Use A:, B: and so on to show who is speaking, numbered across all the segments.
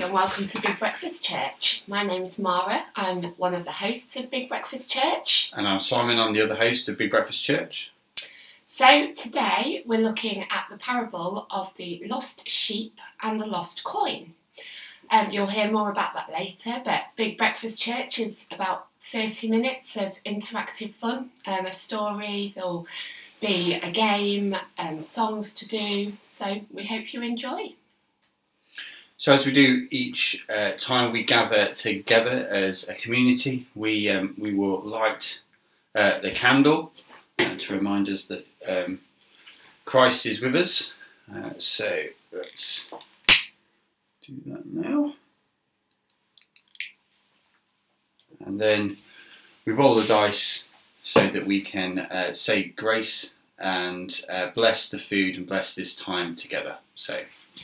A: and welcome to Big Breakfast Church. My name's Mara, I'm one of the hosts of Big Breakfast Church.
B: And I'm Simon, I'm the other host of Big Breakfast Church.
A: So today we're looking at the parable of the lost sheep and the lost coin. You'll hear more about that later, but Big Breakfast Church is about 30 minutes of interactive fun, a story, there'll be a game, songs to do, so we hope you enjoy.
B: So as we do each time we gather together as a community, we will light the candle to remind us that Christ is with us. So let's do that now. And then we roll the dice so that we can say grace and bless the food and bless this time together. So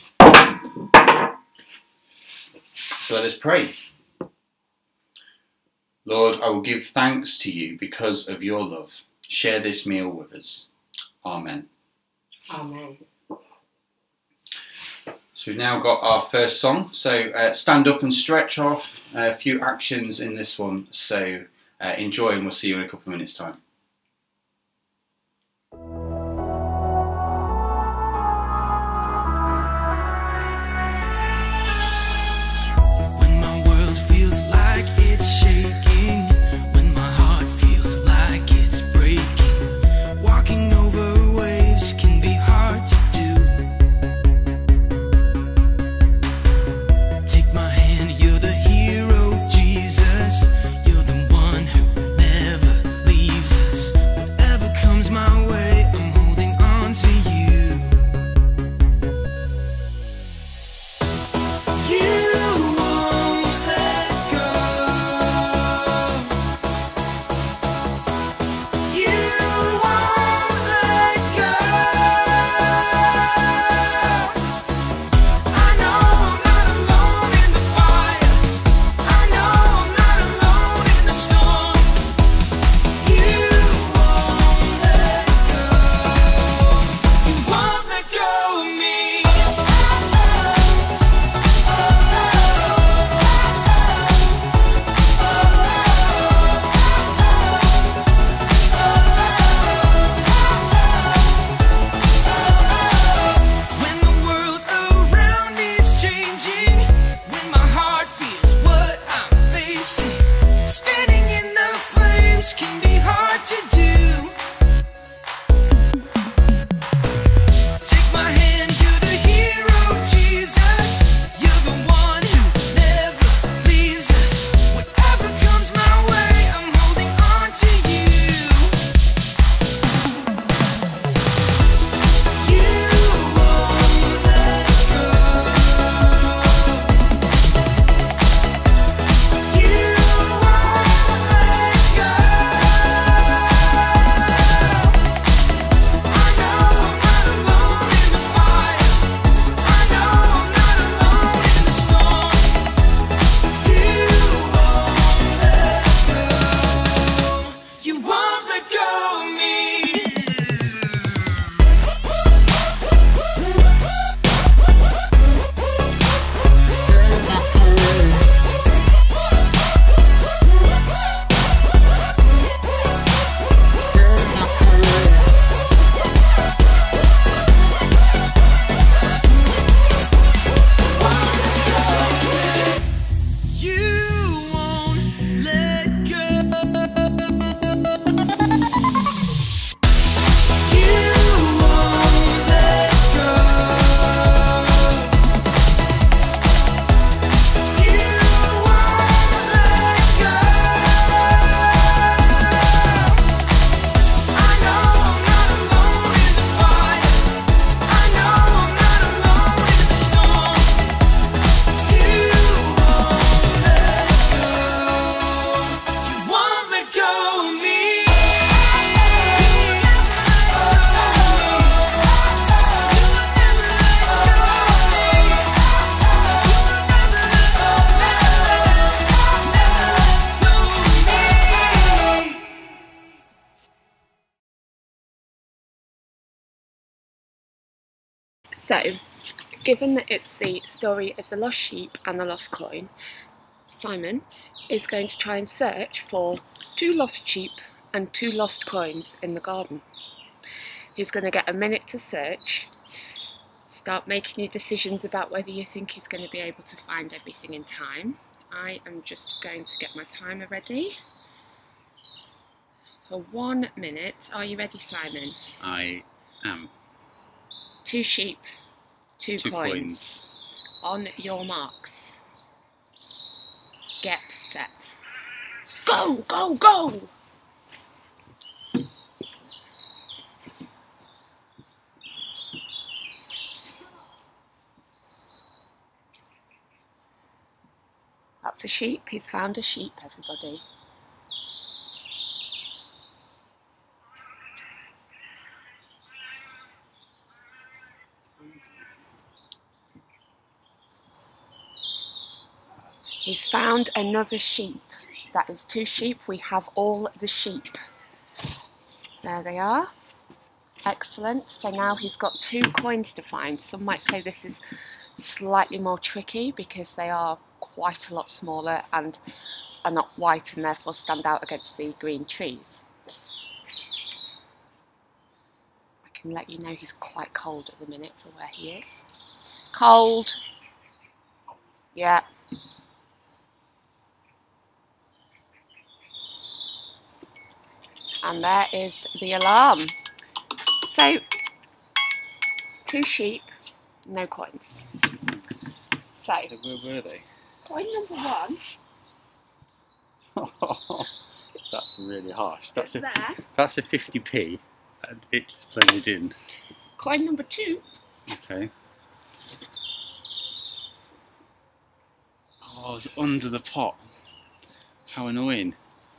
B: let us pray. Lord, I will give thanks to you because of your love. Share this meal with us. Amen.
A: Amen.
B: So we've now got our first song. So stand up and stretch off. A few actions in this one. So enjoy, and we'll see you in a couple of minutes' time.
A: So, given that it's the story of the lost sheep and the lost coin, Simon is going to try and search for 2 lost sheep and 2 lost coins in the garden. He's going to get a minute to search. Start making your decisions about whether you think he's going to be able to find everything in time. I am just going to get my timer ready for 1 minute. Are you ready, Simon?
B: I am.
A: 2 sheep, 2
B: 2
A: coins. On your marks. Get set. Go, go, go! That's a sheep. He's found a sheep, everybody. He's found another sheep. That is 2 sheep. We have all the sheep. There they are. Excellent. So now he's got 2 coins to find. Some might say this is slightly more tricky because they are quite a lot smaller and are not white and therefore stand out against the green trees. I can let you know he's quite cold at the minute for where he is. Cold. Yeah. And there is the alarm. So, 2 sheep, no coins. So,
B: Where were they?
A: coin number 1.
B: That's really harsh.
A: That's
B: That's a 50p, and it blended in.
A: Coin number 2.
B: Okay. Oh, it's under the pot. How annoying.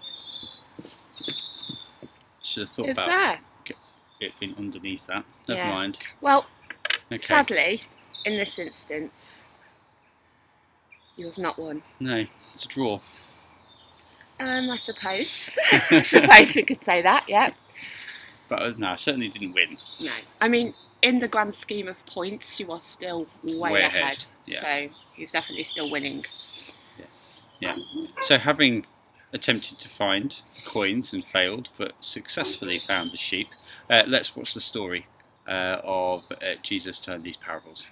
B: Should have thought
A: Is
B: about
A: there?
B: it being underneath that. Never
A: Yeah.
B: mind.
A: Well,
B: Okay.
A: sadly, in this instance, you have not won.
B: No, it's a draw.
A: I suppose. I suppose we could say that, yeah.
B: But no, I certainly didn't win.
A: No. I mean, in the grand scheme of points, you are still way ahead.
B: Yeah.
A: So, he's definitely still winning.
B: Yes. Yeah. So having attempted to find coins and failed, but successfully found the sheep, let's watch the story of Jesus telling these parables.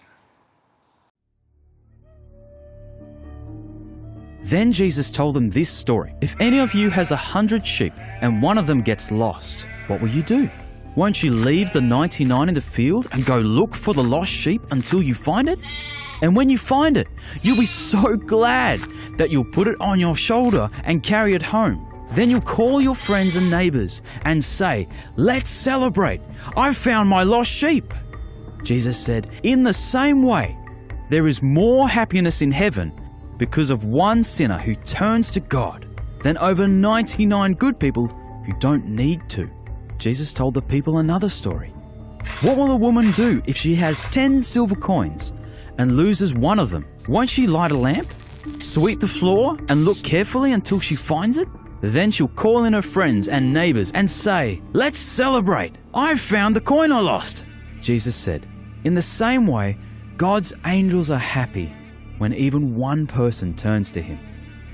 C: Then Jesus told them this story. If any of you has 100 sheep and one of them gets lost, what will you do? Won't you leave the 99 in the field and go look for the lost sheep until you find it? And when you find it, you'll be so glad that you'll put it on your shoulder and carry it home. Then you'll call your friends and neighbors and say, "Let's celebrate! I found my lost sheep." Jesus said, in the same way, there is more happiness in heaven because of one sinner who turns to God than over 99 good people who don't need to. Jesus told the people another story. What will a woman do if she has 10 silver coins and loses one of them? Won't she light a lamp, sweep the floor, and look carefully until she finds it? Then she'll call in her friends and neighbors and say, "Let's celebrate! I found the coin I lost." Jesus said, in the same way, God's angels are happy when even one person turns to Him.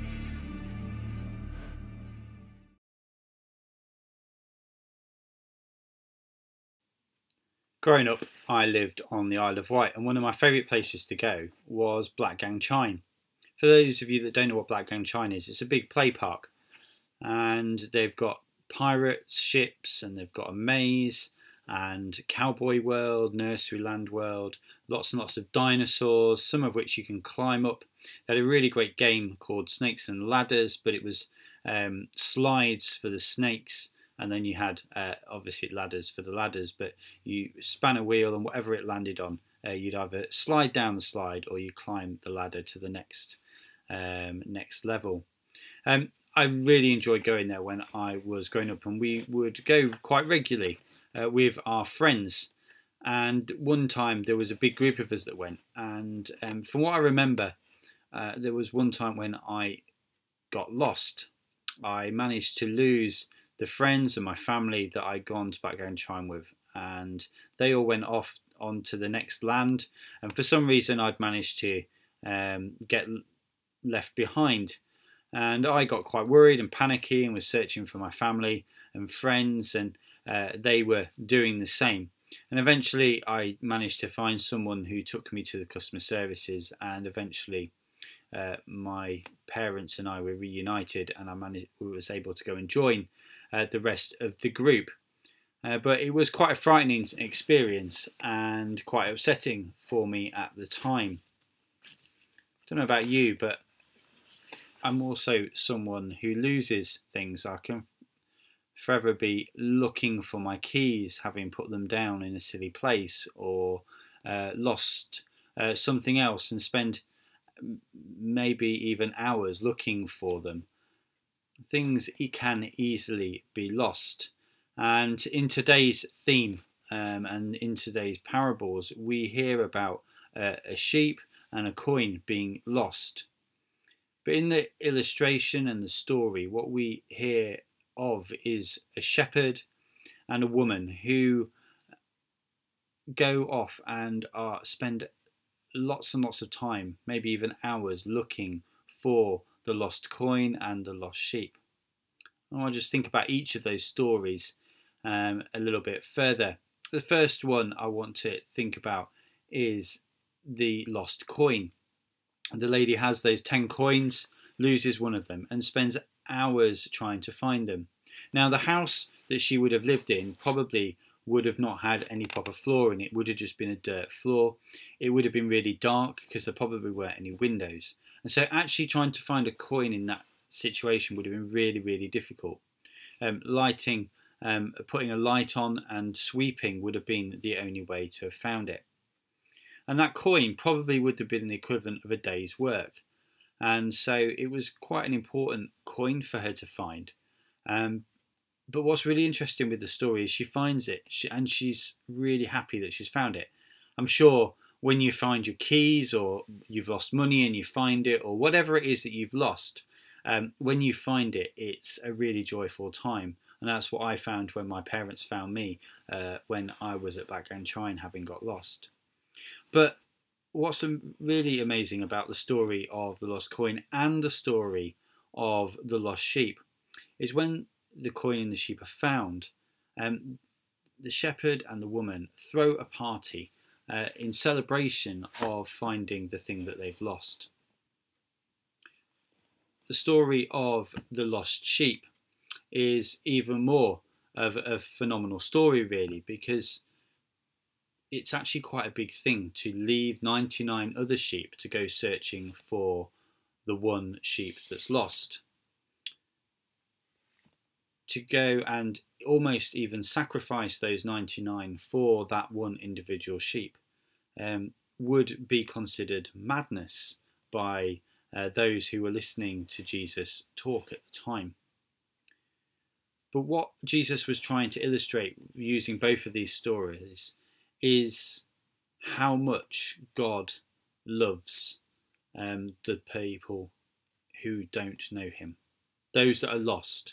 B: Growing up, I lived on the Isle of Wight, and one of my favourite places to go was Blackgang Chine. For those of you that don't know what Blackgang Chine is, it's a big play park, and they've got pirates, ships, and they've got a maze, and Cowboy World, Nurseryland World, lots and lots of dinosaurs, some of which you can climb up. They had a really great game called Snakes and Ladders, but it was slides for the snakes, and then you had obviously ladders for the ladders, but you span a wheel and whatever it landed on, you'd either slide down the slide or you climb the ladder to the next level. I really enjoyed going there when I was growing up, and we would go quite regularly with our friends. And one time there was a big group of us that went, and from what I remember, there was one time when I got lost. I managed to lose the friends and my family that I'd gone to Blackgang Chine with, and they all went off
C: on to the next land, and for some reason I'd managed to get left behind. And I got quite worried and panicky and was searching for my family and friends, and they were doing the same. And eventually I managed to find someone who took me to the customer services, and eventually my parents and I were reunited, and I was able to go and join the rest of the group. But it was quite a frightening experience and quite upsetting for me at the time. I don't know about you, but I'm also someone who loses things. I can forever be looking for my keys, having put them down in a silly place, or lost something else, and spend maybe even hours looking for them. Things can easily be lost. And in today's theme and in today's parables, we hear about a sheep and a coin being lost. But in the illustration and the story, what we hear of is a shepherd and a woman who go off and spend lots and lots of time, maybe even hours, looking for the lost coin and the lost sheep. I want to just think about each of those stories a little bit further. The first one I want to think about is the lost coin. The lady has those 10 coins, loses one of them, and spends hours trying to find them. Now, the house that she would have lived in probably would have not had any proper floor in it. It would have just been a dirt floor. It would have been really dark because there probably weren't any windows. And so actually trying to find a coin in that situation would have been really, really difficult. Putting a light on and sweeping would have been the only way to have found it. And that coin probably would have been the equivalent of a day's work. And so it was quite an important coin for her to find. But what's really interesting with the story is she finds it, and she's really happy that she's found it. I'm sure when you find your keys, or you've lost money and you find it, or whatever it is that you've lost, when you find it, it's a really joyful time. And that's what I found when my parents found me when I was at Background having got lost. But what's really amazing about the story of the lost coin and the story of the lost sheep is when the coin and the sheep are found, the shepherd and the woman throw a party in celebration of finding the thing that they've lost. The story of the lost sheep is even more of a phenomenal story, really, because it's actually quite a big thing to leave 99 other sheep to go searching for the one sheep that's lost. To go and almost even sacrifice those 99 for that one individual sheep would be considered madness by those who were listening to Jesus talk at the time. But what Jesus was trying to illustrate using both of these stories is how much God loves the people who don't know him, those that are lost.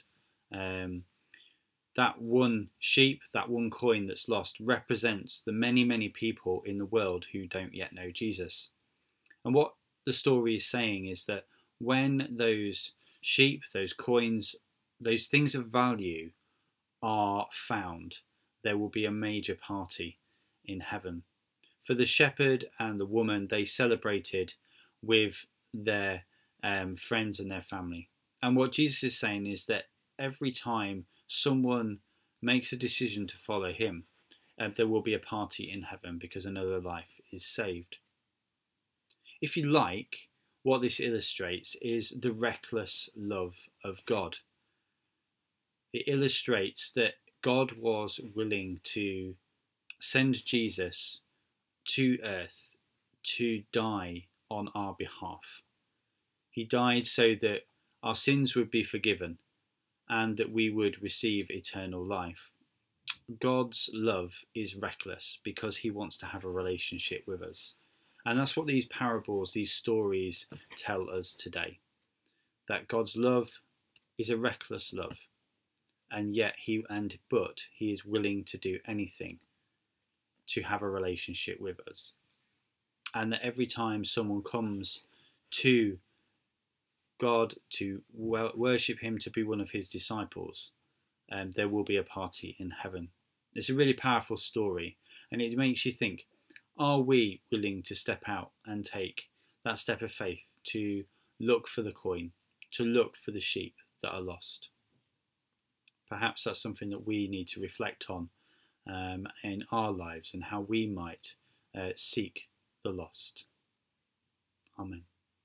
C: That one sheep, that one coin that's lost, represents the many, many people in the world who don't yet know Jesus. And what the story is saying is that when those sheep, those coins, those things of value are found, there will be a major party in heaven. For the shepherd and the woman, they celebrated with their friends and their family. And what Jesus is saying is that every time someone makes a decision to follow him, there will be a party in heaven because another life is saved. If you like, what this illustrates is the reckless love of God. It illustrates that God was willing to send Jesus to earth to die on our behalf. He died so that our sins would be forgiven and that we would receive eternal life. God's love is reckless because he wants to have a relationship with us. And that's what these parables, these stories tell us today. That God's love is a reckless love. And yet he is willing to do anything to have a relationship with us. And that every time someone comes to God to worship him, to be one of his disciples, there will be a party in heaven. It's a really powerful story, and it makes you think, are we willing to step out and take that step of faith to look for the coin, to look for the sheep that are lost? Perhaps that's something that we need to reflect on in our lives, and how we might seek the lost. Amen.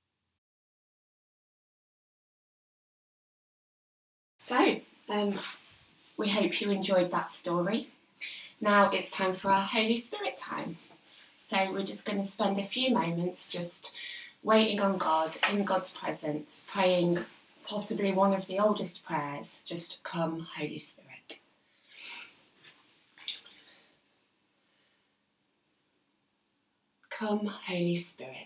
A: So, we hope you enjoyed that story. Now it's time for our Holy Spirit time. So we're just going to spend a few moments just waiting on God, in God's presence, praying possibly one of the oldest prayers, just come Holy Spirit. Come Holy Spirit.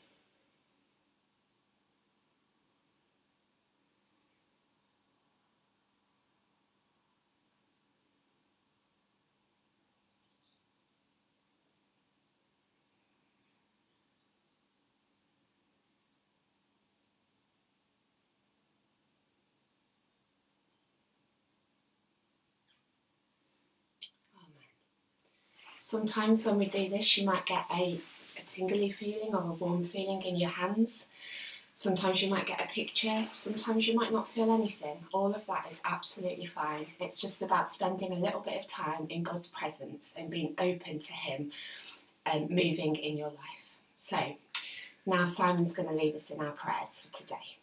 A: Sometimes when we do this, you might get a tingly feeling or a warm feeling in your hands. Sometimes you might get a picture. Sometimes you might not feel anything. All of that is absolutely fine. It's just about spending a little bit of time in God's presence and being open to him moving in your life. So now Simon's going to lead us in our prayers for today.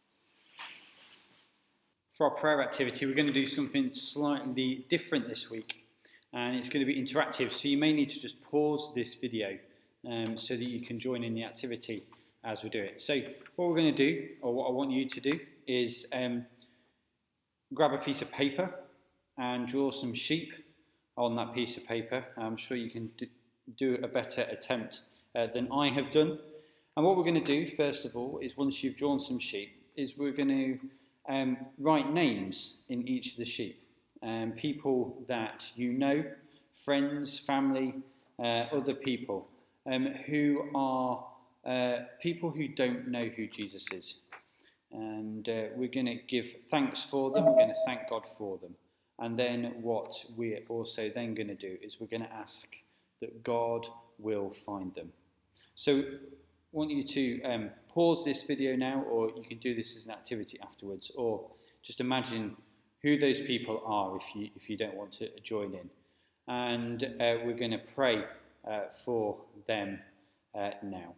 B: For our prayer activity, we're going to do something slightly different this week. And it's going to be interactive, so you may need to just pause this video so that you can join in the activity as we do it. So what we're going to do, or what I want you to do, is grab a piece of paper and draw some sheep on that piece of paper. I'm sure you can do a better attempt than I have done. And what we're going to do, first of all, is once you've drawn some sheep, is we're going to write names in each of the sheep. People that you know, friends, family, other people, who are people who don't know who Jesus is. And we're going to give thanks for them, we're going to thank God for them. And then what we're also then going to do is we're going to ask that God will find them. So I want you to pause this video now, or you can do this as an activity afterwards, or just imagine who those people are if you don't want to join in. And we're going to pray for them now.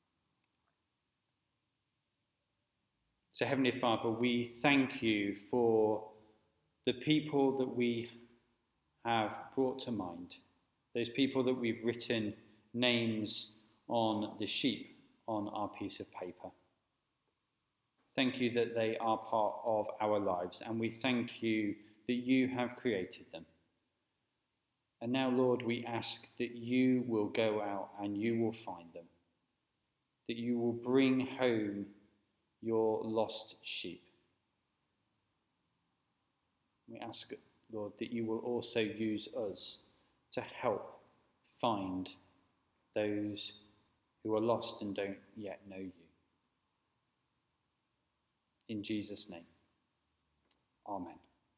B: So Heavenly Father, we thank you for the people that we have brought to mind, those people that we've written names on the sheep on our piece of paper. Thank you that they are part of our lives, and we thank you that you have created them. And now, Lord, we ask that you will go out and you will find them, that you will bring home your lost sheep. We ask, Lord, that you will also use us to help find those who are lost and don't yet know you. In Jesus' name, amen.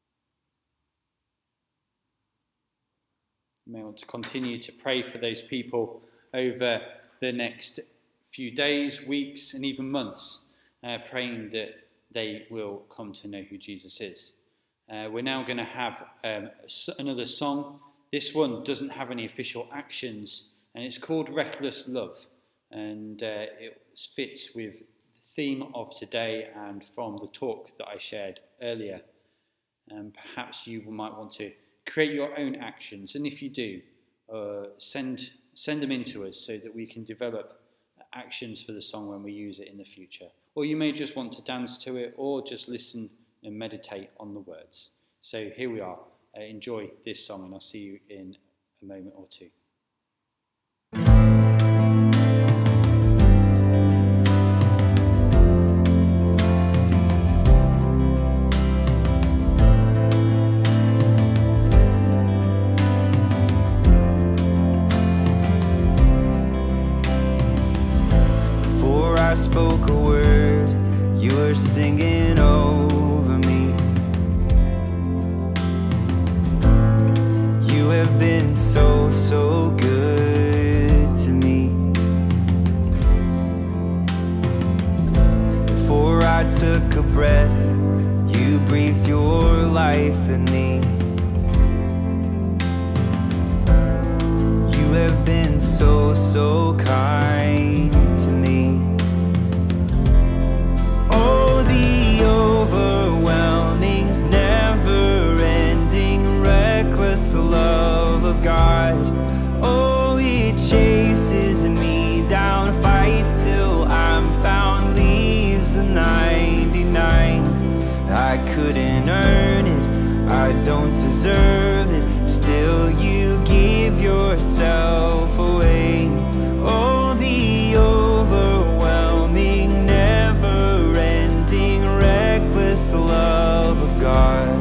B: You may want to continue to pray for those people over the next few days, weeks, and even months, praying that they will come to know who Jesus is. We're now going to have another song. This one doesn't have any official actions, and it's called Reckless Love, and it fits with theme of today and from the talk that I shared earlier. Perhaps you might want to create your own actions, and if you do, send them in to us so that we can develop actions for the song when we use it in the future. Or you may just want to dance to it, or just listen and meditate on the words. So here we are. Enjoy this song, and I'll see you in a moment or two.
D: were singing over me. You have been so, so good to me. Before I took a breath, you breathed your life in me. You have been so, so kind to me. Oh, the overwhelming, never-ending, reckless love of God. Oh, it chases me down, fights till I'm found, leaves the 99. I couldn't earn it, I don't deserve it, still you give yourself away. Oh, the overwhelming, never-ending, reckless love of God.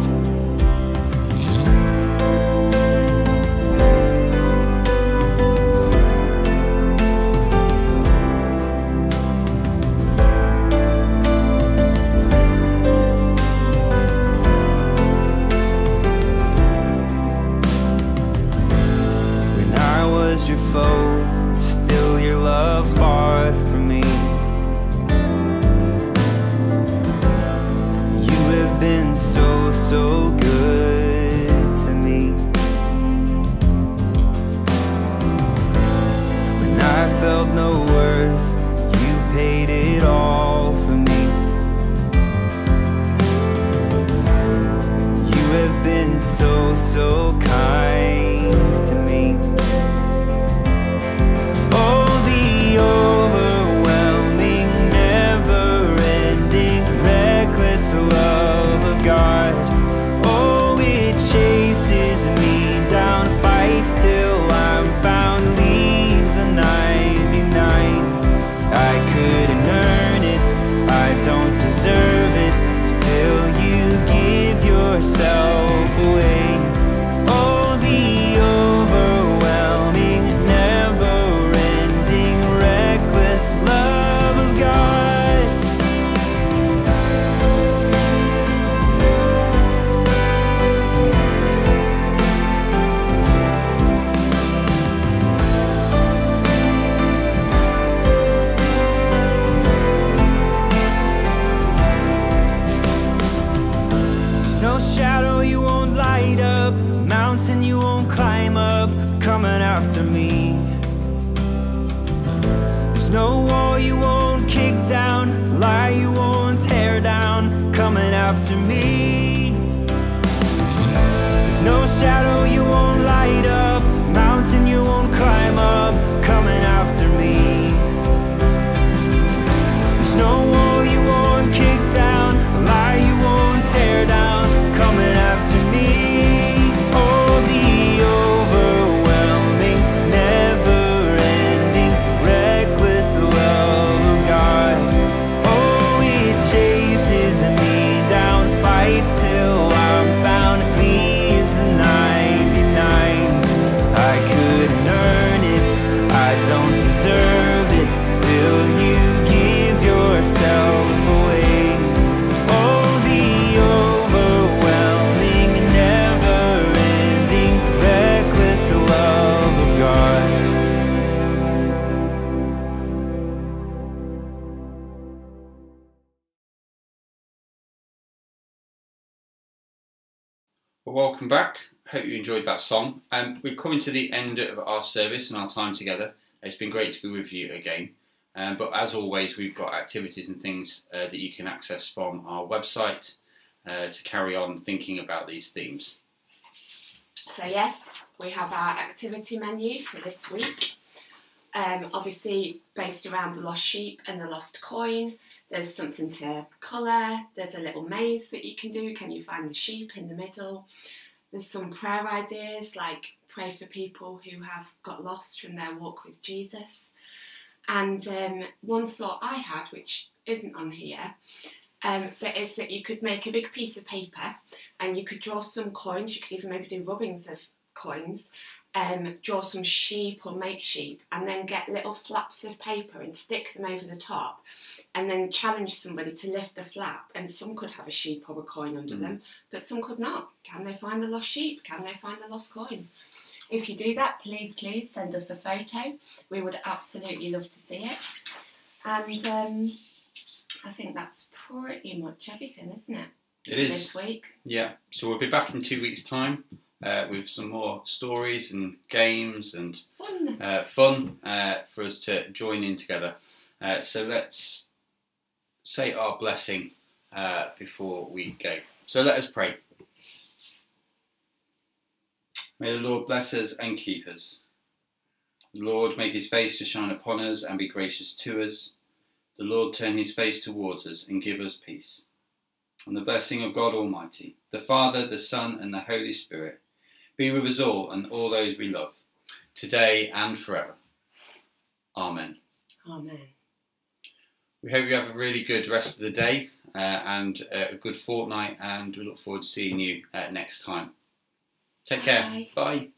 D: Your foe, still your love fought for me. You have been so, so good to me. When I felt no worth, you paid it all for me. You have been so, so kind to me. Overwhelming, never-ending, reckless love of God. Oh, it chases me down, fights till I'm found, leaves the 99. I couldn't earn it, I don't deserve it, still you give yourself away. Oh, the overwhelming, never-ending, reckless love of God. There's no shadow you won't light up, mountain you won't climb up, coming after me. There's no wall you won't kick down, lie you won't tear down, coming after me. There's no shadow you won't light up, mountain you won't climb up, coming after me. There's no wall you won't kick down, lie you won't tear down, coming after me. Oh, the overwhelming, never-ending, reckless love of God. Oh, it chases me down, fights till I'm found, leaves the 99. I couldn't earn it, I don't deserve it, still you give yourself away. Oh, the overwhelming, never-ending, reckless love of God.
B: Well, welcome back. Hope you enjoyed that song. We're coming to the end of our service and our time together. It's been great to be with you again. But as always, we've got activities and things that you can access from our website to carry on thinking about these themes.
A: So yes, we have our activity menu for this week. Obviously based around the lost sheep and the lost coin. There's something to colour, there's a little maze that you can do. Can you find the sheep in the middle? There's some prayer ideas like pray for people who have got lost from their walk with Jesus. And one thought I had, which isn't on here, but is that you could make a big piece of paper and you could draw some coins. You could even maybe do rubbings of coins draw some sheep or make sheep, and then get little flaps of paper and stick them over the top, and then challenge somebody to lift the flap, and some could have a sheep or a coin under them, but some could not. Can they find the lost sheep? Can they find the lost coin? If you do that, please send us a photo. We would absolutely love to see it. And I think that's pretty much everything, isn't it?
B: It is.
A: This week.
B: Yeah, so we'll be back in 2 weeks' time with some more stories and games and fun for us to join in together. So let's say our blessing before we go. So let us pray. May the Lord bless us and keep us. The Lord make his face to shine upon us and be gracious to us. The Lord turn his face towards us and give us peace. And the blessing of God Almighty, the Father, the Son, and the Holy Spirit, be with us all and all those we love, today and forever. Amen.
A: Amen.
B: We hope you have a really good rest of the day and a good fortnight, and we look forward to seeing you next time. Take care.
A: Bye.
B: Bye.